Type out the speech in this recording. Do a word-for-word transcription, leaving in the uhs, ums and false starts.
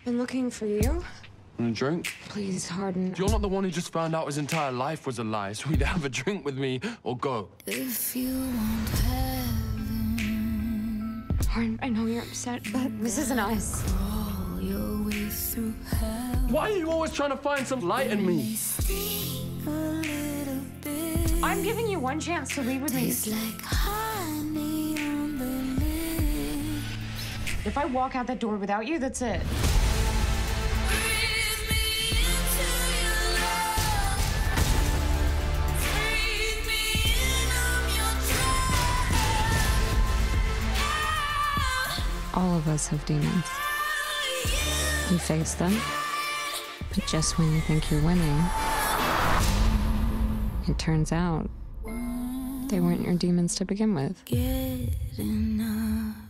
Been looking for you. Want a drink? Please, Hardin. You're not the one who just found out his entire life was a lie, so either have a drink with me or go. If you want heaven, Hardin, I know you're upset, but this isn't us. crawl your way through hell. Why are you always trying to find some light in me? A little bit. I'm giving you one chance to leave with me. Tastes like honey on the lips. If I walk out that door without you, that's it. Breathe me into your love. Breathe me in, I'm your trap. All of us have demons. You face them, but just when you think you're winning, it turns out they weren't your demons to begin with. Get enough.